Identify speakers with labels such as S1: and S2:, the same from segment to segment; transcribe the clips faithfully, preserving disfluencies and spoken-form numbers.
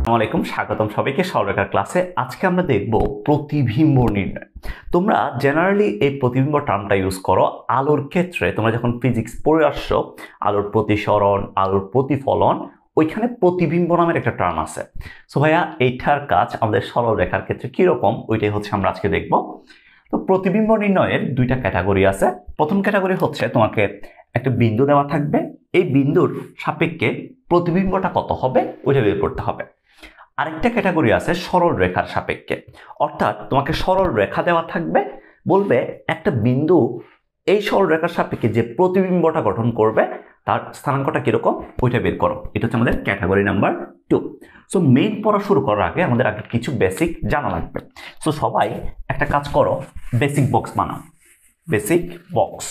S1: আসসালামু আলাইকুম, স্বাগতম সবাইকে সরলরেখার ক্লাসে। আজকে আমরা দেখব প্রতিবিম্ব নির্ণয়। তোমরা জেনারেলি এই প্রতিবিম্ব টার্মটা ইউজ করো আলোর ক্ষেত্রে। তোমরা যখন ফিজিক্স পড়ে আসছো, আলোর প্রতিসরণ, আলোর প্রতিফলন, ওইখানে প্রতিবিম্ব নামের একটা টার্ম আছে। সো ভাইয়া এইটার কাজ আমাদের সরলরেখার ক্ষেত্রে কিরকম, ওইটাই হচ্ছে আমরা আজকে দেখব। তো প্রতিবিম্ব নির্ণয়ের দুইটা ক্যাটাগরি আছে। প্রথম ক্যাটাগরি হচ্ছে তোমাকে একটা বিন্দু দেওয়া থাকবে, এই বিন্দুর সাপেক্ষে প্রতিবিম্বটা কত হবে ওইটা বের করতে হবে। আরেকটা ক্যাটাগরি আছে সরল রেখার সাপেক্ষে, অর্থাৎ তোমাকে সরল রেখা দেওয়া থাকবে, বলবে একটা বিন্দু এই সরল রেখার সাপেক্ষে যে প্রতিবিম্বটা গঠন করবে তার স্থানাঙ্কটা কিরকম ওইটা বের করো। এটা হচ্ছে আমাদের category number two. So main পড়া শুরু করার আগে আমাদের আগে কিছু বেসিক জানা লাগবে। সো সবাই একটা কাজ করো, বেসিক বক্স বানাও। বেসিক বক্স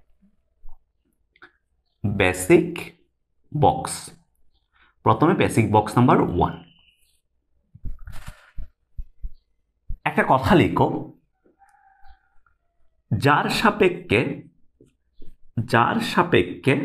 S1: বেসিক বক্স প্রথমে বেসিক বক্স নাম্বার ওয়ান। একটা কথা লিখো, যার সাপেক্ষে যার সাপেক্ষে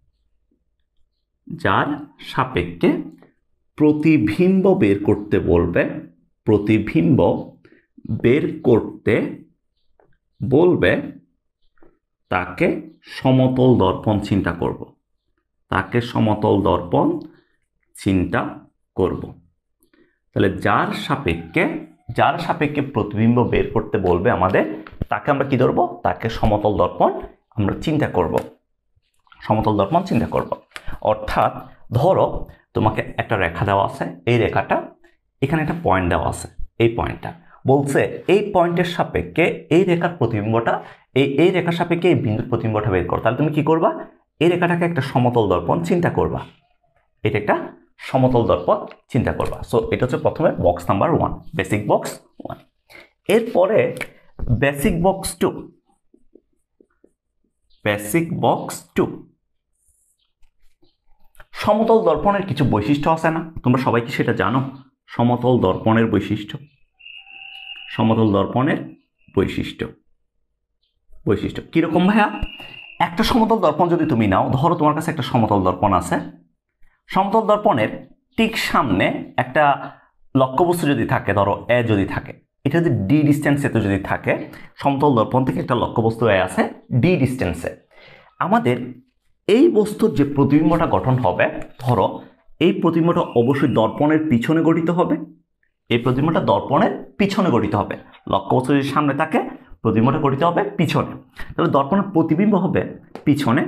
S1: যার সাপেক্ষে প্রতিবিম্ব বের করতে বলবে প্রতিবিম্ব বের করতে বলবে তাকে সমতল দর্পণ চিন্তা করব তাকে সমতল দর্পণ চিন্তা করব তাহলে যার সাপেক্ষে যার সাপেক্ষে প্রতিবিম্ব বের করতে বলবে আমাদের, তাকে আমরা কি ধরবো? তাকে সমতল দর্পণ আমরা চিন্তা করব সমতল দর্পণ চিন্তা করব। অর্থাৎ ধরো তোমাকে একটা রেখা দেওয়া আছে, এই রেখাটা এখানে একটা পয়েন্ট দেওয়া আছে, এই পয়েন্টটা বলছে এই পয়েন্টের সাপেক্ষে এই রেখার প্রতিবিম্বটা এই এই রেখার সাপেক্ষে এই বিন্দুর প্রতিবিম্বটা বের করো। তাহলে তুমি কি করবা? এই রেখাটাকে একটা সমতল দর্পণ চিন্তা করবা, এটা একটা সমতল দর্পণ চিন্তা করবা। সো এটা হচ্ছে প্রথমে box number one, basic box one. এরপরে basic box two basic box two সমতল দর্পণের কিছু বৈশিষ্ট্য আছে না? তোমরা সবাই কি সেটা জানো? সমতল দর্পণের বৈশিষ্ট্য সমতল দর্পণের বৈশিষ্ট্য বৈশিষ্ট্য কিরকম ভাইয়া? একটা সমতল দর্পণ যদি তুমি নাও, ধরো তোমার কাছে একটা সমতল দর্পণ আছে, সমতল দর্পণের ঠিক সামনে একটা লক্ষ্যবস্তু যদি থাকে, ধরো এ যদি থাকে, এটা যদি ডি ডিস্টেন্সে তো যদি থাকে, সমতল দর্পণ থেকে একটা লক্ষ্যবস্তু এ আছে ডি ডিস্টেন্সে, আমাদের এই বস্তুর যে প্রতিবিম্বটা গঠন হবে, ধরো এই প্রতিবিম্বটা অবশ্যই দর্পণের পিছনে গঠিত হবে, এই প্রতিবিম্বটা দর্পণের পিছনে গঠিত হবে। লক্ষ্যবস্তু যদি সামনে থাকে, প্রতিবিম্বটা গঠিত হবে পিছনে, তাহলে দর্পণের প্রতিবিম্ব হবে পিছনে।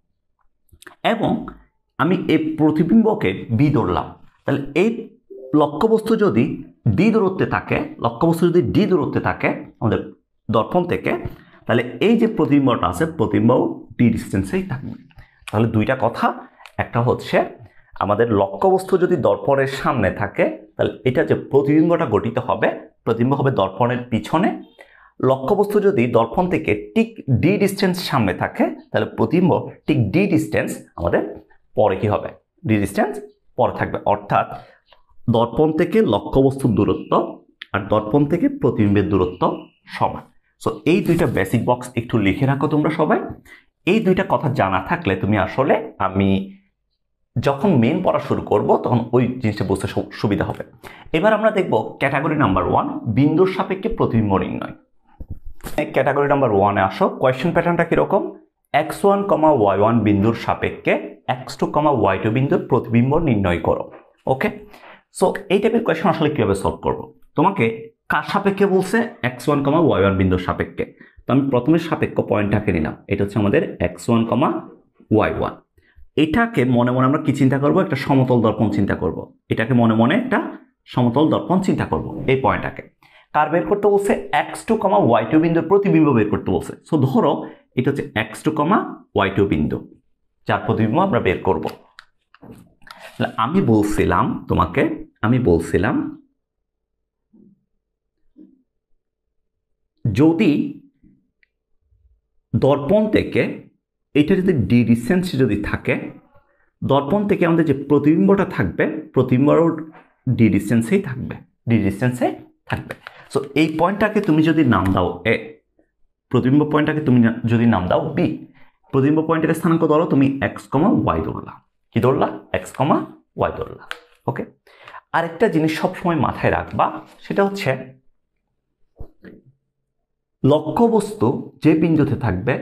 S1: এবং আমি এই প্রতিবিম্বকে বি ধরলাম, তাহলে এই লক্ষ্যবস্তু যদি ডি দূরত্বে থাকে লক্ষ্যবস্তু যদি ডি দূরত্বে থাকে আমাদের দর্পণ থেকে, তাহলে এই যে প্রতিবিম্বটা আছে প্রতিবিম্বও ডি ডিস্টেন্সেই থাকবে। তাহলে দুইটা কথা, একটা হচ্ছে আমাদের লক্ষ্যবস্তু যদি দর্পণের সামনে থাকে, তাহলে এটা যে প্রতিবিম্বটা গঠিত হবে, প্রতিবিম্ব হবে দর্পণের পিছনে। লক্ষ্যবস্তু যদি দর্পণ থেকে ঠিক ডি ডিস্টেন্স সামনে থাকে, তাহলে প্রতিবিম্ব ঠিক ডি ডিস্টেন্স আমাদের পরে কি হবে? ডি ডিস্টেন্স পরে থাকবে। অর্থাৎ দর্পণ থেকে লক্ষ্যবস্তুর দূরত্ব আর দর্পণ থেকে প্রতিবিম্বের দূরত্ব সমান। সো এই দুইটা বেসিক বক্স একটু লিখে রাখো তোমরা সবাই। এই দুইটা কথা জানা থাকলে তুমি আসলে আমি যখন মেন পড়া শুরু করব তখন ওই জিনিসটা বুঝতে সুবিধা হবে। এবার আমরা দেখব ক্যাটাগরি নাম্বার ওয়ান, বিন্দুর সাপেক্ষে প্রতিবিম্ব নির্ণয়। ক্যাটাগরি নাম্বার ওয়ানে আসো। কোয়েশ্চেন প্যাটার্নটা কিরকম? X one comma y one বিন্দুর সাপেক্ষে x two comma y two বিন্দুর প্রতিবিম্ব নির্ণয় করো। ওকে, সো এই টাইপের কোয়েশ্চেন আসলে কিভাবে সলভ করব? তোমাকে কার সাপেক্ষে বলছে? X one comma y one বিন্দুর সাপেক্ষে। তো আমি প্রথমে সাপেক্ষ পয়েন্টটাকে নিলাম, এটা হচ্ছে আমাদের x one comma y one. এটাকে মনে মনে আমরা কি চিন্তা করব? একটা সমতল দর্পণ চিন্তা করব। এটাকে মনে মনে একটা সমতল দর্পণ চিন্তা করব। এই পয়েন্টটাকে কার বের করতে বলছে? X two comma y two বিন্দুর প্রতিবিম্ব বের করতে বলছে। সো ধরো এটা হচ্ছে x two comma y two বিন্দু, যার প্রতিবিম্ব আমরা বের করব। আমি বলছিলাম তোমাকে আমি বলছিলাম যদি দর্পণ থেকে এটা যদি ডি ডিস্টেন্স যদি থাকে, দর্পণ থেকে আমাদের যে প্রতিবিম্বটা থাকবে প্রতিবিম্বও ডি ডিস্টেন্সেই থাকবে ডি ডিস্টেন্সে থাকবে। সো এই পয়েন্টটাকে তুমি যদি নাম দাও এ, প্রতিবিম্ব পয়েন্টটাকে তুমি যদি নাম দাও বি, প্রতিবিম্ব পয়েন্টের স্থানাঙ্ক ধরো তুমি এক্স কমা ওয়াই ধরলা। কি ধরলা? এক্স কমা ওয়াই ধরলা। ওকে, আরেকটা জিনিস সবসময় মাথায় রাখবা, সেটা হচ্ছে লক্ষ্যবস্তু যে বিন্দুতে থাকবে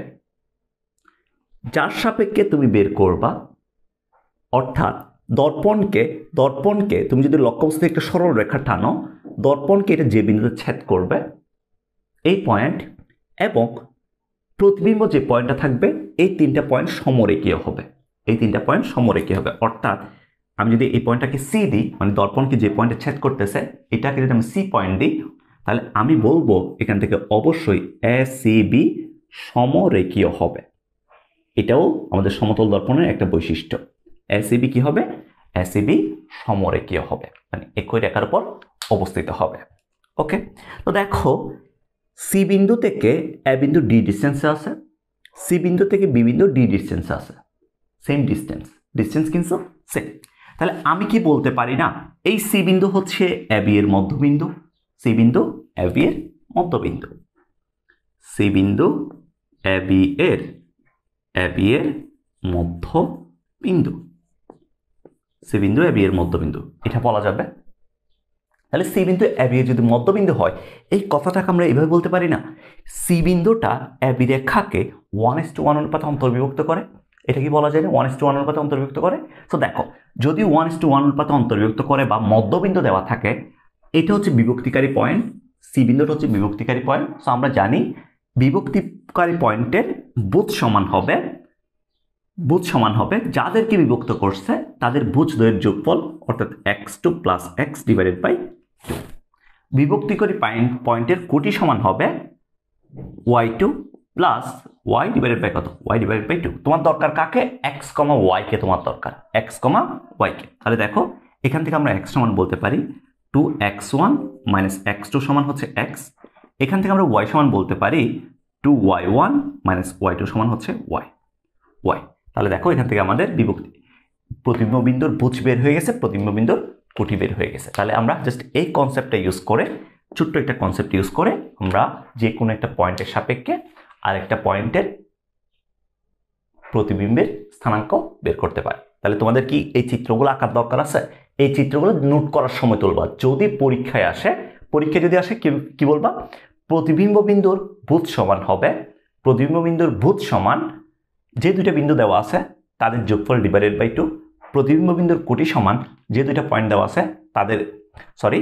S1: যার সাপেক্ষে তুমি বের করবা, অর্থাৎ দর্পণকে দর্পণকে তুমি যদি লক্ষ্যবস্তু একটা সরল রেখা টানো, দর্পণকে এটা যে বিন্দুতে ছেদ করবে এই পয়েন্ট এবং প্রতিবিম্ব যে পয়েন্টটা থাকবে এই তিনটা পয়েন্ট সমরেখীয় হবে। এই তিনটা পয়েন্ট সমরেখীয় হবে, অর্থাৎ আমি যদি এই পয়েন্টটাকে সি দিই, মানে দর্পণকে যে পয়েন্টে ছেদ করতেছে এটাকে যদি আমি সি পয়েন্ট দিই, তাহলে আমি বলবো এখান থেকে অবশ্যই এ সি বি সমরেখীয় হবে। এটাও আমাদের সমতল দর্পণের একটা বৈশিষ্ট্য। এ সি বি কি হবে? এ সি বি সমরেখীয় হবে, মানে একই রেখার উপর অবস্থিত হবে। ওকে, তো দেখো সি বিন্দু থেকে এ বিন্দু ডি ডিস্টেন্সে আছে, সি বিন্দু থেকে বি বিন্দু ডি ডিস্টেন্সে আছে, সেম ডিস্টেন্স, ডিস্টেন্স কিন্তু সেম। তাহলে আমি কি বলতে পারি না, এই সি বিন্দু হচ্ছে এ বি এর মধ্যবিন্দু, সি বিন্দু এ বি এর মধ্যবিন্দু, সি বিন্দু এ বি এর এ বি এর মধ্যবিন্দু, সি বিন্দু এ বি এর মধ্যবিন্দু, এটা বলা যাবে। তাহলে সি বিন্দু এ বি এর যদি মধ্যবিন্দু হয়, এই কথাটাকে আমরা এইভাবে বলতে পারি না, সি বিন্দুটা এ বি রেখাকে ওয়ান ইস টু ওয়ান অনুপাতে অন্তর্বিভক্ত করে। এটা কি বলা যায় না, ওয়ান ইস টু ওয়ান অনুপাতে অন্তর্বিভক্ত করে। তো দেখো যদি ওয়ান ইস টু ওয়ান অনুপাতে অন্তর্বিভক্ত করে বা মধ্যবিন্দু দেওয়া থাকে, এটা হচ্ছে বিভক্তিকারী পয়েন্ট, সি বিন্দুটা হচ্ছে বিভক্তিকারী পয়েন্ট। তো আমরা জানি বিভক্তিকারী পয়েন্টের বুজ সমান হবে, বুজ সমান হবে যাদেরকে বিভক্ত করছে তাদের বুজ দ্বয়ের যোগফল, অর্থাৎ x two plus x divided by two. বিভক্তিকারী পয়েন্টের কোটি সমান হবে y two plus y divided by কত? Y divided by two. তোমার দরকার কাকে? এক্স কমা ওয়াই কে তোমার দরকার, এক্স কমা ওয়াই কে। তাহলে দেখো এখান থেকে আমরা এক্স সমান বলতে পারি two x one minus x two সমান হচ্ছে এক্স। এখান থেকে আমরা ওয়াই সমান বলতে পারি two y one minus y two সমান হচ্ছে ওয়াই ওয়াই। তাহলে দেখো এখান থেকে আমাদের বিভক্তি প্রতিবিম্ব বিন্দুর বুজ বের হয়ে গেছে, প্রতিবিম্ব বিন্দুর কোটি বের হয়ে গেছে। তাহলে আমরা জাস্ট এই কনসেপ্টটা ইউজ করে, ছোট্ট একটা কনসেপ্ট ইউজ করে আমরা যে কোনো একটা পয়েন্টের সাপেক্ষে আরেকটা পয়েন্টের প্রতিবিম্বের স্থানাঙ্ক বের করতে পারি। তাহলে তোমাদের কি এই চিত্রগুলো আঁকার দরকার আছে? এই চিত্রগুলো নোট করার সময় তুলবা, যদি পরীক্ষায় আসে, পরীক্ষায় যদি আসে কি বলবা? প্রতিবিম্ব বিন্দুর বুজ সমান হবে, প্রতিবিম্ব বিন্দুর বুজ সমান যে দুইটা বিন্দু দেওয়া আছে তাদের যোগফল ডিভাইডেড বাই টু। প্রতিবিম্ব বিন্দুর কোটি সমান যে দুইটা পয়েন্ট দেওয়া আছে তাদের, সরি,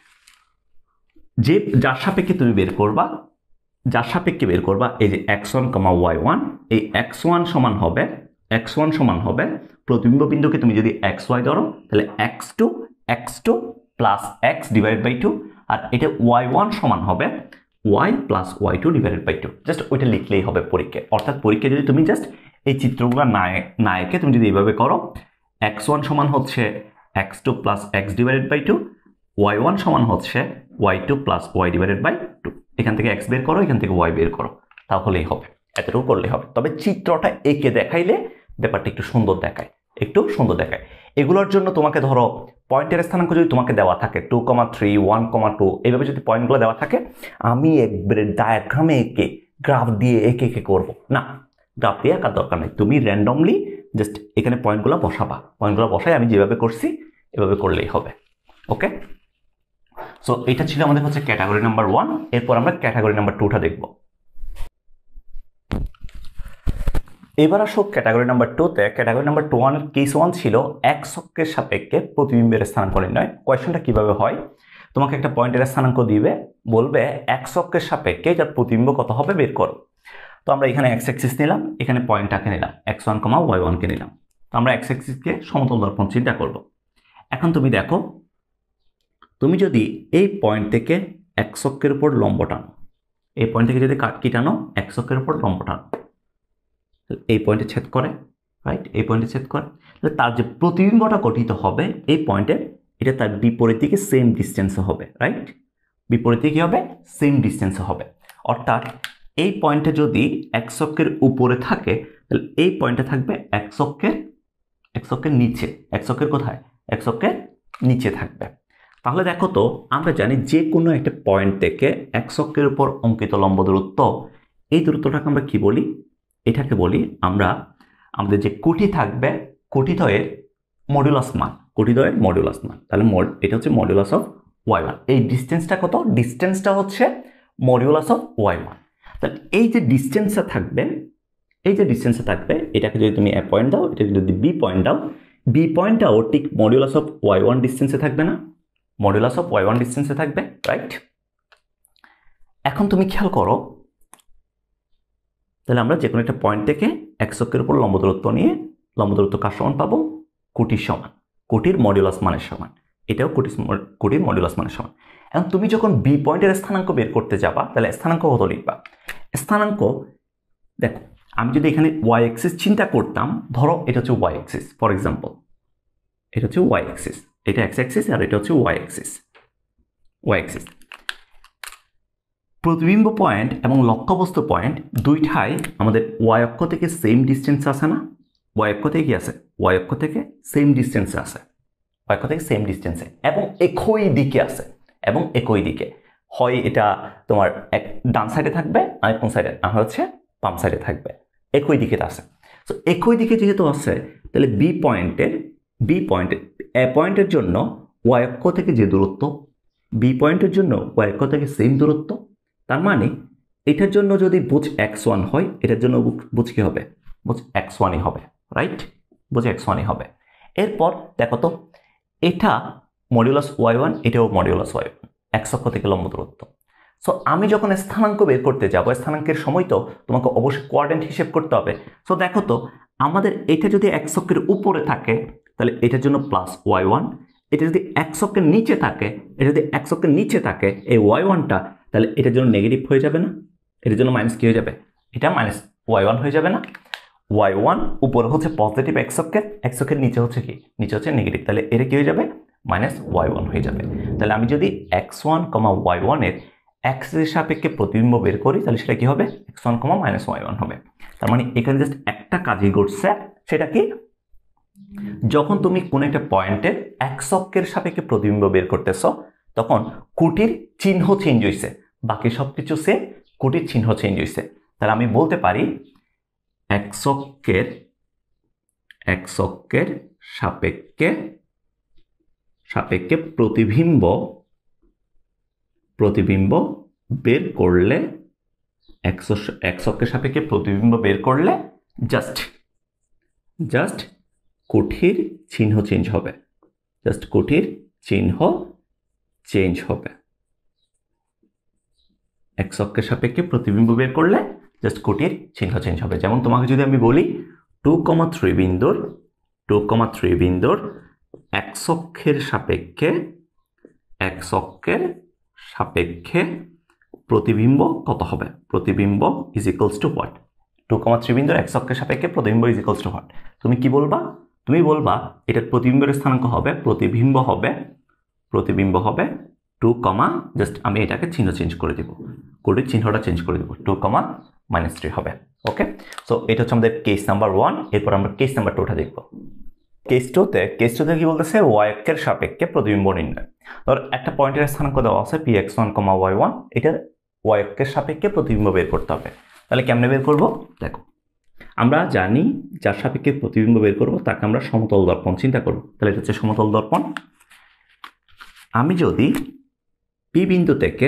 S1: যে যার সাপেক্ষে তুমি বের করবা, যার সাপেক্ষে বের করবা এই যে x one comma y one, এই এক্স ওয়ান সমান হবে, এক্স ওয়ান সমান হবে প্রতিবিম্ব বিন্দুকে তুমি যদি এক্স ওয়াই ধরো তাহলে x two x two plus x divided by two, আর এটা ওয়াই ওয়ান সমান হবে y plus y two divided by two. Just ওইটা লিখলেই হবে পরীক্ষায়। অর্থাৎ পরীক্ষায় যদি তুমি জাস্ট এই চিত্রগুলো না না এঁকে তুমি যদি এইভাবে করো, এক্স ওয়ান সমান হচ্ছে x two plus x divided by two, y one সমান হচ্ছে y two plus y divided by two. এখান থেকে এক্স বের করো, এখান থেকে ওয়াই বের করো, তাহলেই হবে, এতটুকু করলেই হবে। তবে চিত্রটা এঁকে দেখাইলে ব্যাপারটা একটু সুন্দর দেখায়, একটু সুন্দর দেখায়। এগুলোর জন্য তোমাকে ধরো পয়েন্টের স্থানাঙ্ক যদি তোমাকে দেওয়া থাকে two comma three one comma two, এইভাবে যদি পয়েন্টগুলো দেওয়া থাকে, আমি একবারে ডায়াগ্রামে এঁকে গ্রাফ দিয়ে এঁকে এঁকে করবো না, গ্রাফ দিয়ে আঁকার দরকার নেই। তুমি র্যান্ডমলি জাস্ট এখানে পয়েন্টগুলো বসাবা, পয়েন্টগুলো বসাই আমি যেভাবে করছি এভাবে করলেই হবে। ওকে, সো এটা ছিল আমাদের হচ্ছে ক্যাটাগরি নাম্বার ওয়ান। এরপর আমরা ক্যাটাগরি নাম্বার টুটা দেখব। এবার আসো ক্যাটাগরি নাম্বার টুতে। Category number two one case one ছিল এক্স অক্ষের সাপেক্ষে প্রতিবিম্বের স্থানাঙ্ক নির্ণয়। কোয়েশ্চনটা কিভাবে হয়, তোমাকে একটা পয়েন্টের স্থানাঙ্ক দিবে, বলবে এক্স অক্ষের সাপেক্ষে যার প্রতিবিম্ব কত হবে বের করো। তো আমরা এখানে এক্স অ্যাক্সিস নিলাম, এখানে পয়েন্টটাকে নিলাম এক্স ওয়ান কমা ওয়াই ওয়ানকে নিলাম। তো আমরা এক্স অ্যাক্সিসকে সমতল দর্পণ চিন্তা করব। এখন তুমি দেখো, তুমি যদি এই পয়েন্ট থেকে এক্স অক্ষের উপর লম্ব টানো, এই পয়েন্ট থেকে যদি কি টানো এক্স অক্ষের উপর লম্ব টানো, এই পয়েন্টে ছেদ করে, রাইট, এই পয়েন্টে ছেদ করে, তাহলে তার যে প্রতিবিম্বটা গঠিত হবে এই পয়েন্টে, এটা তার বিপরীত দিকে সেম ডিস্টেন্সে হবে, রাইট, বিপরীত দিকে হবে সেম ডিস্টেন্সে হবে। অর্থাৎ এই পয়েন্টে যদি এক্স অক্ষের উপরে থাকে তাহলে এই পয়েন্টে থাকবে এক্স অক্ষের এক্স অক্ষের নিচে, এক্স অক্ষের কোথায়? এক্স অক্ষের নিচে থাকবে। তাহলে দেখো তো, আমরা জানি যে কোনো একটা পয়েন্ট থেকে এক্স অক্ষের উপর অঙ্কিত লম্ব দূরত্ব, এই দূরত্বটাকে আমরা কি বলি? এটাকে বলি আমরা আমাদের যে কোটি থাকবে কোটিদ্বয়ের মডুলাস মান, কোটিদ্বয়ের মডুলাস মান। তাহলে এটা হচ্ছে মডুলাস অফ ওয়াই ওয়ান। এই ডিস্টেন্সটা কত? ডিস্টেন্সটা হচ্ছে মডুলাস অফ ওয়াই ওয়ান। তাহলে এই যে ডিস্টেন্সটা থাকবে, এই যে ডিস্টেন্সটা থাকবে, এটাকে যদি তুমি এ পয়েন্ট দাও, এটাকে যদি বি পয়েন্ট দাও, বি পয়েন্টটাও ঠিক মডুলাস অফ ওয়াই ওয়ান ডিস্টেন্সে থাকবে না? মডুলাস অফ ওয়াই ওয়ান ডিস্টেন্সে থাকবে, রাইট? এখন তুমি খেয়াল করো, তাহলে আমরা যে কোনো একটা পয়েন্ট থেকে এক্স অক্ষের উপর লম্ব দূরত্ব নিয়ে লম্ব দূরত্ব কার সমান পাবো? কোটির সমান, কোটির মডুলাস মানের সমান। এটাও কোটির কোটির মডুলাস মানের সমান। এখন তুমি যখন বি পয়েন্টের স্থানাঙ্ক বের করতে যাবা, তাহলে স্থানাঙ্ক কত লিখবা? স্থানাঙ্ক দেখো, আমি যদি এখানে ওয়াই এক্সিস চিন্তা করতাম, ধরো এটা হচ্ছে ওয়াই এক্সিস, ফর এক্সাম্পল এটা হচ্ছে ওয়াই এক্সিস, এটা এক্স এক্সিস আর এটা হচ্ছে ওয়াই এক্সিস। ওয়াই এক্সিস প্রতিবিম্ব পয়েন্ট এবং লক্ষ্যবস্তু পয়েন্ট দুইটাই আমাদের ওয়াই অক্ষ থেকে সেম ডিস্টেন্স আছে না? ওয়াই অক্ষ থেকে কি আছে? ওয়াই অক্ষ থেকে সেম ডিস্টেন্সে আছে, ওয়াই অক্ষ থেকে সেম ডিস্টেন্সে এবং একই দিকে আছে, এবং একই দিকে হয় এটা তোমার এক ডান সাইডে থাকবে, আর কোন সাইডে না হচ্ছে বাম সাইডে থাকবে, একই দিকে আছে। তো একই দিকে যেহেতু আছে, তাহলে বি পয়েন্টের বি পয়েন্টের এ পয়েন্টের জন্য ওয়াই অক্ষ থেকে যে দূরত্ব, বি পয়েন্টের জন্য ওয়াই অক্ষ থেকে সেম দূরত্ব, তার মানে এটার জন্য যদি বুঝ এক্স ওয়ান হয়, এটার জন্য বুঝ কি হবে? বুঝ এক্স ওয়ানই হবে, রাইট? বুঝ এক্স ওয়ানই হবে। এরপর দেখো তো, এটা মডিউলাস ওয়াই ওয়ান, এটাও মডিউলাস ওয়াই ওয়ান, এক্স অক্ষ থেকে লম্ব দূরত্ব। সো আমি যখন স্থানাঙ্ক বের করতে যাব, স্থানাঙ্কের সময় তো তোমাকে অবশ্যই কোয়াড্রেন্ট হিসেব করতে হবে। সো দেখো তো, আমাদের এটা যদি এক্স অক্ষের উপরে থাকে, তাহলে এটার জন্য প্লাস ওয়াই ওয়ান। এটা যদি এক্স অক্ষের নিচে থাকে, এটা যদি এক্স অক্ষের নিচে থাকে এই ওয়াই ওয়ানটা, তাহলে এটার জন্য নেগেটিভ হয়ে যাবে না? এটার জন্য মাইনাস কি হয়ে যাবে? এটা মাইনাস ওয়াই ওয়ান হয়ে যাবে না? ওয়াই ওয়ান উপরে হচ্ছে পজিটিভ এক্স অক্ষের, এক্স অক্ষের নিচে হচ্ছে কি? নিচে হচ্ছে নেগেটিভ, তাহলে এটা কি হয়ে যাবে? মাইনাস ওয়াই ওয়ান হয়ে যাবে। তাহলে আমি যদি এক্স ওয়ান কমা ওয়াই ওয়ানের এক্স এর সাপেক্ষে প্রতিবিম্ব বের করি, তাহলে সেটা কি হবে? X one comma minus y one হবে। তার মানে এখানে জাস্ট একটা কাজই ঘটছে, সেটা কি? যখন তুমি কোন একটা পয়েন্টের এক্স অক্ষের সাপেক্ষে প্রতিবিম্ব বের করতেছ, তখন কোটির চিহ্ন চেঞ্জ হয়েছে, বাকি সবকিছু সেম, কোটির চিহ্ন চেঞ্জ হয়েছে। তাহলে আমি বলতে পারি এক্স অক্ষের এক্স অক্ষের সাপেক্ষে সাপেক্ষে প্রতিবিম্ব প্রতিবিম্ব বের করলে এক্স এক্স অক্ষের সাপেক্ষে প্রতিবিম্ব বের করলে জাস্ট জাস্ট কোটির চিহ্ন চেঞ্জ হবে, জাস্ট কোটির চিহ্ন চেঞ্জ হবে। এক্স অক্ষের সাপেক্ষে প্রতিবিম্ব বের করলে জাস্ট কোটির চিহ্ন চেঞ্জ হবে। যেমন তোমাকে যদি আমি বলি টু কমা থ্রি বিন্দুর টু কমা থ্রি বিন্দুর এক্স অক্ষের সাপেক্ষে এক্স অক্ষের সাপেক্ষে প্রতিবিম্ব কত হবে? প্রতিবিম্ব is equals to what? Two comma three বিন্দুর এক্স অক্ষের সাপেক্ষে প্রতিবিম্ব ইজ ইকুয়ালস টু হোয়াট? তুমি কি বলবা? তুমি বলবা এটার প্রতিবিম্বের স্থানাঙ্ক হবে, প্রতিবিম্ব হবে প্রতিবিম্ব হবে টু কমা, জাস্ট আমি এটাকে চিহ্ন চেঞ্জ করে দিব, কোটির চিহ্নটা চেঞ্জ করে দিব, টু কমা মাইনাস থ্রি হবে। ওকে, সো এটা হচ্ছে আমাদের কেস নাম্বার ওয়ান। এরপর আমরা কেস নাম্বার টুটা দেখব। কেস টুতে কেস টুতে কি বলতেছে? ওয়াই অক্ষের সাপেক্ষে প্রতিবিম্ব নির্ণয়। ধর একটা পয়েন্টের স্থানাঙ্ক দেওয়া আছে P x one comma y one, এটার ওয়াই অক্ষের সাপেক্ষে প্রতিবিম্ব বের করতে হবে। তাহলে কেমনে বের করব? দেখো, আমরা জানি যার সাপেক্ষে প্রতিবিম্ব বের করব তাকে আমরা সমতল দর্পণ চিন্তা করব। তাহলে এটা হচ্ছে সমতল দর্পণ। আমি যদি পি বিন্দু থেকে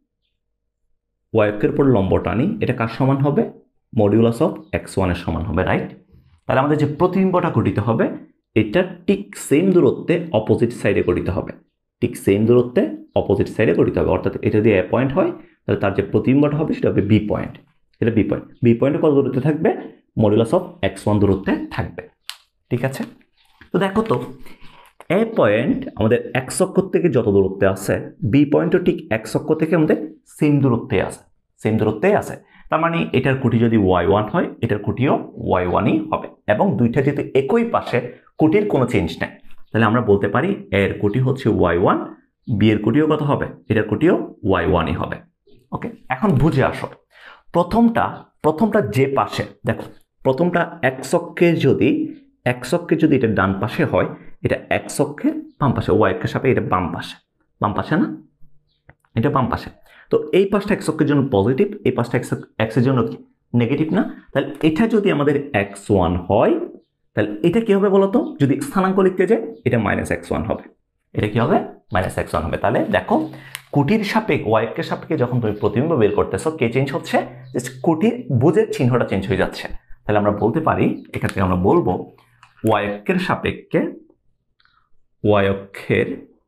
S1: ওয়াই অক্ষের উপর লম্ব টানি, এটা কার সমান হবে? মডিউলাস অফ এক্স ওয়ান এর সমান হবে, রাইট? তাহলে আমাদের যে প্রতিবিম্বটা গঠিত হবে, এটা ঠিক সেম দূরত্বে অপোজিট সাইডে গঠিত হবে, ঠিক সেম দূরত্বে অপোজিট সাইডে গঠিত হবে। অর্থাৎ এটা যদি এ পয়েন্ট হয়, তাহলে তার যে প্রতিবিম্বটা হবে সেটা হবে বি পয়েন্ট। এটা বি পয়েন্ট। বি পয়েন্টে কত দূরত্বে থাকবে? মডিউলাস অফ এক্স ওয়ান দূরত্বে থাকবে, ঠিক আছে? তো দেখো তো, এ পয়েন্ট আমাদের এক্স অক্ষ থেকে যত দূরত্বে আছে, বি পয়েন্টও ঠিক এক্স অক্ষ থেকে আমাদের সেম দূরত্বে আছে, সেম দূরত্বেই আছে। তার মানে এটার কোটি যদি ওয়াই ওয়ান হয়, এটার কোটিও ওয়াই ওয়ানই হবে, এবং দুইটা যেহেতু একই পাশে, কোটির কোনো চেঞ্জ নেই, তাহলে আমরা বলতে পারি এর কোটি হচ্ছে ওয়াই ওয়ান, বি এর কোটিও কত হবে? এটার কোটিও ওয়াই ওয়ানই হবে। ওকে, এখন বুঝে আসো, প্রথমটা প্রথমটা যে পাশে, দেখো প্রথমটা এক্স অক্ষের যদি এক্স অক্ষের যদি এটা ডান পাশে হয়, এটা এক্স অক্ষের বাম পাশে, ওয়াই অক্ষের সাপে এটা বাম পাশে, বাম পাশে না, এটা বাম পাশে। তো এই পাশটা এক্স অক্ষের জন্য পজিটিভ, এই পাশটা এক্স এক্স এর জন্য নেগেটিভ না? তাহলে এটা যদি আমাদের এক্স ওয়ান হয়, তাহলে এটা কি হবে বলতো, যদি স্থানাঙ্ক লিখতে যাই এটা মাইনাস এক্স ওয়ান হবে, এটা কি হবে মাইনাস এক্স ওয়ান হবে। তাহলে দেখো কোটির সাপেক্ষে ওয়াই অক্ষের সাপেক্ষে যখন তুমি প্রতিবিম্ব বের করতেছো কে চেঞ্জ হচ্ছে, জাস্ট কোটির বুঝের চিহ্নটা চেঞ্জ হয়ে যাচ্ছে। তাহলে আমরা বলতে পারি এখান থেকে আমরা বলবো ওয়াই অক্ষের সাপেক্ষে ওয়াই অক্ষের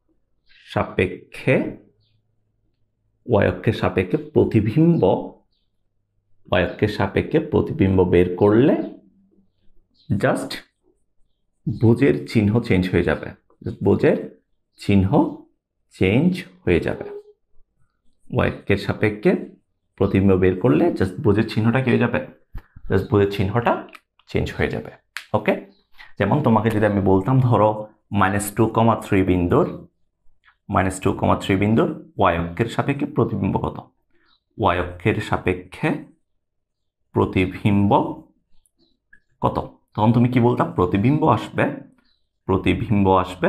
S1: সাপেক্ষে ওয়াই অক্ষের সাপেক্ষে প্রতিবিম্ব ওয়াই অক্ষের সাপেক্ষে প্রতিবিম্ব বের করলে জাস্ট বুঝের চিহ্ন চেঞ্জ হয়ে যাবে, বুঝের চিহ্ন চেঞ্জ হয়ে যাবে। ওয়াই অক্ষের সাপেক্ষে প্রতিবিম্ব বের করলে জাস্ট বুঝের চিহ্নটা কি হয়ে যাবে, জাস্ট বুঝের চিহ্নটা চেঞ্জ হয়ে যাবে। ওকে, যেমন তোমাকে যদি আমি বলতাম ধরো মাইনাস টু কমা থ্রি বিন্দুর মাইনাস টু কমা থ্রি বিন্দুর ওয়াই অক্ষের সাপেক্ষে প্রতিবিম্ব কত, ওয়াই অক্ষের সাপেক্ষে প্রতিবিম্ব কত, তখন তুমি কি বলতাম প্রতিবিম্ব আসবে প্রতিবিম্ব আসবে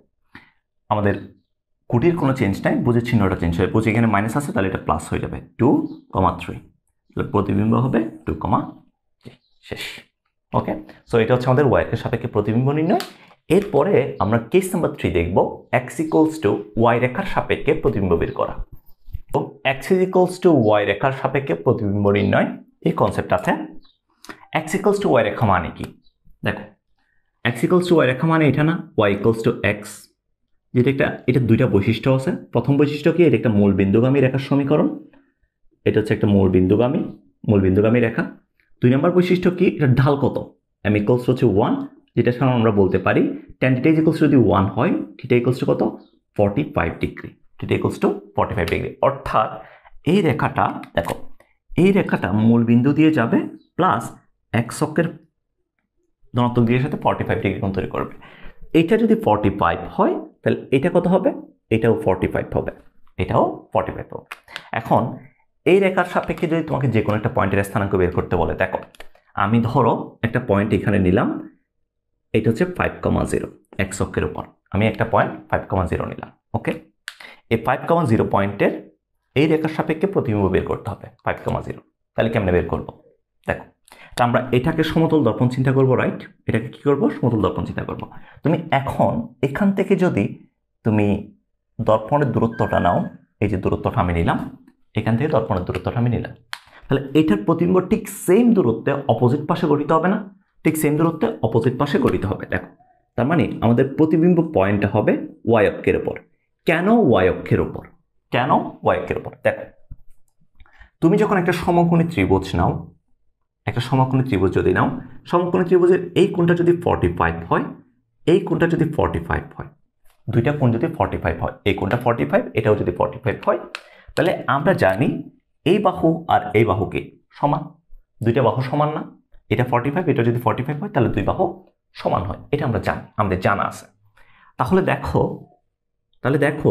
S1: আমাদের কোটির কোনো চেঞ্জ নাই, বুঝের চিহ্নটা চেঞ্জ হবে, বুঝে এখানে মাইনাস আছে তাহলে এটা প্লাস হয়ে যাবে টু কমা থ্রি, তাহলে প্রতিবিম্ব হবে টু কমা থ্রি, শেষ। ওকে, সো এটা হচ্ছে আমাদের ওয়াই এর সাপেক্ষে প্রতিবিম্ব নির্ণয়। এরপরে আমরা কেস নাম্বার থ্রি দেখব এক্স ইকুয়ালস টু ওয়াই রেখার সাপেক্ষে প্রতিবিম্ব বের করা। তো এক্স ইকুয়ালস টু ওয়াই রেখার সাপেক্ষে প্রতিবিম্ব নির্ণয় এই কনসেপ্ট আছে। এক্স ইকুয়ালস টু ওয়াই রেখা মানে কি, দেখো এক্স ইকুয়ালস টু ওয়াই রেখা মানে এটা না, ওয়াই ইকুয়ালস টু এক্স, যেটা একটা এটা দুইটা বৈশিষ্ট্য আছে। প্রথম বৈশিষ্ট্য কি, এটা একটা মূল বিন্দুগামী রেখার সমীকরণ, এটা হচ্ছে একটা মূল বিন্দুগামী মূল বিন্দুগামী রেখা। দুই নম্বর বৈশিষ্ট্য কি, এটা ঢাল কত, এম ইকুয়ালস হচ্ছে ওয়ান, যেটা সামনে আমরা বলতে পারি ট্যান থিটা ইকুয়ালস যদি ওয়ান হয় থিটা ইকুয়ালস টু কত forty five degree, theta equals to forty five degree. অর্থাৎ এই রেখাটা দেখো, এই রেখাটা মূল বিন্দু দিয়ে যাবে প্লাস এক্স অক্ষের ধনাত্মক দিকের সাথে ফর্টি ফাইভ ডিগ্রি কোণ তৈরি করবে। এটা যদি ফর্টি ফাইভ হয় তাহলে এটা কত হবে, এটাও ফর্টি ফাইভ হবে, এটাও ফর্টি ফাইভ হবে। এখন এই রেখার সাপেক্ষে যদি তোমাকে যে কোনো একটা পয়েন্টের স্থানাঙ্ক বের করতে বলে, দেখো আমি ধরো একটা পয়েন্ট এখানে নিলাম, এটা হচ্ছে ফাইভ কমা জিরো এক্স অক্ষের উপর, আমি একটা পয়েন্ট ফাইভ কমা জিরো নিলাম। ওকে, এই ফাইভ কমা জিরো পয়েন্টের এই রেখার সাপেক্ষে প্রতিবিম্ব বের করতে হবে ফাইভ কমা জিরো। তাহলে কেমনে বের করবো, দেখো তা আমরা এটাকে সমতল দর্পণ চিন্তা করবো, রাইট, এটাকে কি করবো সমতল দর্পণ চিন্তা করবো। তুমি এখন এখান থেকে যদি তুমি দর্পণের দূরত্বটা নাও, এই যে দূরত্বটা আমি নিলাম, এখান থেকে দর্পণের দূরত্বটা আমি নিলাম, তাহলে এটার প্রতিবিম্ব ঠিক সেম দূরত্বে অপোজিট পাশে গঠিত হবে না, ঠিক সেম দূরত্বে অপোজিট পাশে গঠিত হবে। দেখো তার মানে আমাদের প্রতিবিম্ব পয়েন্টটা হবে ওয়াই অক্ষের উপর। কেন ওয়াই অক্ষের উপর, কেন ওয়াই অক্ষের উপর, দেখো তুমি যখন একটা সমকোণী ত্রিভুজ নাও, একটা সমকোণী ত্রিভুজ যদি নাও, সমকোণী ত্রিভুজের এই কোণটা যদি ফর্টি ফাইভ হয়, এই কোণটা যদি ফর্টি ফাইভ হয়, দুইটা কোণ যদি ফর্টি ফাইভ হয়, এই কোণটা ফর্টি ফাইভ এটাও যদি ফর্টি ফাইভ হয়, তাহলে আমরা জানি এই বাহু আর এই বাহুকে সমান, দুইটা বাহু সমান না, এটা ফর্টি ফাইভ এটা যদি ফর্টি ফাইভ হয় তাহলে দুই বাহু সমান হয়, এটা আমরা জানি, আমাদের জানা আছে। তাহলে দেখো তাহলে দেখো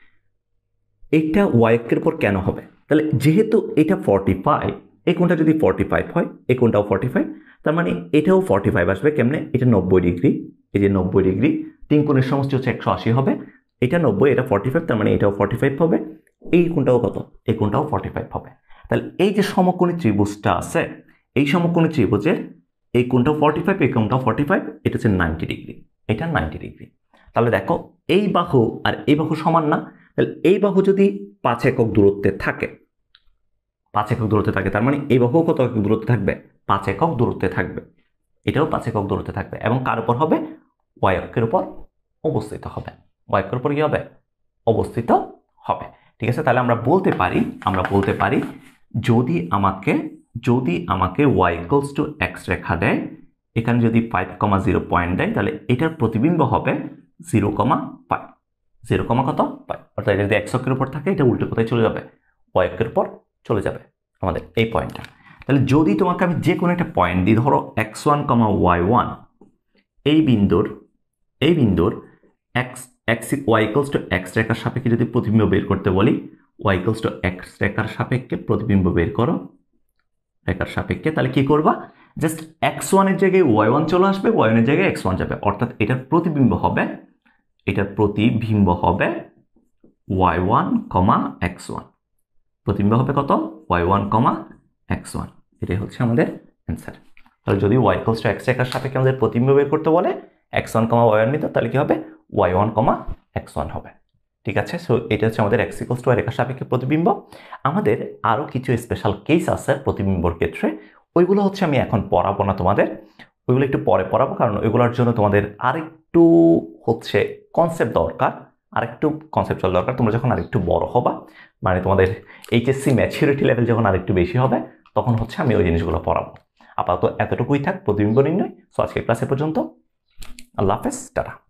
S1: এটা ওয়াই অক্ষের উপর কেন হবে, তাহলে যেহেতু এটা ফর্টি ফাইভ, এই কোণটা যদি ফর্টি ফাইভ হয় এই কোণটাও ফর্টি ফাইভ, তার মানে এটাও ফর্টি ফাইভ আসবে কেমনে, এটা নব্বই ডিগ্রি, এই যে নব্বই ডিগ্রি, তিন কোণের সমষ্টি হচ্ছে একশো আশি হবে, এটা নব্বই এটা ফর্টি ফাইভ, তার মানে এটাও ফর্টি ফাইভ হবে, এই কোণটাও কত, এই কোণটাও ফর্টি ফাইভ হবে। তাহলে এই যে সমকোণী ত্রিভুজটা আছে, এই সমকোণী ত্রিভুজের এই কোণটাও ফর্টি ফাইভ এই কোণটাও ফর্টি ফাইভ, এটা হচ্ছে নাইনটি ডিগ্রি, এটা নাইনটি ডিগ্রি। তাহলে দেখো এই বাহু আর এই বাহু সমান না, তাহলে এই বাহু যদি পাঁচ একক দূরত্বে থাকে, পাঁচ একক দূরত্বে থাকে, তার মানে এই বাহু কত একক দূরত্বে থাকবে, পাঁচ একক দূরত্বে থাকবে, এটাও পাঁচ একক দূরত্বে থাকবে, এবং কার উপর হবে, ওয়াই অক্ষের উপর অবস্থিত হবে, ওয়াই অক্ষের উপর কি হবে, অবস্থিত হবে। ঠিক আছে, তাহলে আমরা বলতে পারি আমরা বলতে পারি যদি আমাকে যদি আমাকে ওয়াই ইকুয়ালস টু এক্স রেখা দেয়, এখানে যদি ফাইভ কমা জিরো পয়েন্ট দেয়, তাহলে এটার প্রতিবিম্ব হবে zero comma five, zero comma কত ফাইভ, অর্থাৎ এটা যদি এক্স অক্ষের উপর থাকে এটা উল্টো কোথায় চলে যাবে, ওয়াই অক্ষের উপর চলে যাবে আমাদের এই পয়েন্টটা। তাহলে যদি তোমাকে আমি যে কোনো একটা পয়েন্ট দিই, ধরো x one comma y one, এই বিন্দুর এই বিন্দুর x x y equals to x রেখার সাপেক্ষে যদি প্রতিবিম্ব বের করতে বলি, ওয়াই ইকুয়ালস টু এক্স রেখার সাপেক্ষে প্রতিবিম্ব বের করো রেখার সাপেক্ষে, তাহলে কি করবা, জাস্ট এক্স ওয়ানের জায়গায় ওয়াই ওয়ান চলে আসবে, ওয়াই ওয়ানের জায়গায় এক্স ওয়ান যাবে, অর্থাৎ এটার প্রতিবিম্ব হবে এটার প্রতিবিম্ব হবে y one comma x one, প্রতিবিম্ব হবে কত, y one comma x one, এটাই হচ্ছে আমাদের অ্যান্সার। তাহলে যদি ওয়াই ইকুয়ালস টু এক্স রেখার সাপেক্ষে আমাদের প্রতিবিম্ব বের করতে বলে x one comma y one নিতে, তাহলে কি হবে y one comma x one হবে। ঠিক আছে, সো এটা হচ্ছে আমাদের এক্স ইকুয়ালস টু ওয়াই রেখার সাপেক্ষে প্রতিবিম্ব। আমাদের আরও কিছু স্পেশাল কেস আছে প্রতিবিম্বর ক্ষেত্রে, ওইগুলো হচ্ছে আমি এখন পড়াবো না তোমাদের, ওইগুলো একটু পরে পড়াবো, কারণ ওইগুলোর জন্য তোমাদের আরেকটু হচ্ছে কনসেপ্ট দরকার, আরেকটু কনসেপ্টুয়াল দরকার। তোমরা যখন আরেকটু বড় হবা, মানে তোমাদের এইচএসসি ম্যাচুরিটি লেভেল যখন আরেকটু বেশি হবে, তখন হচ্ছে আমি ওই জিনিসগুলো পড়াবো। আপাতত এতটুকুই থাক প্রতিবিম্ব নির্ণয়। সো আজকের ক্লাসে পর্যন্ত, আল্লাহ হাফেজ, টাটা।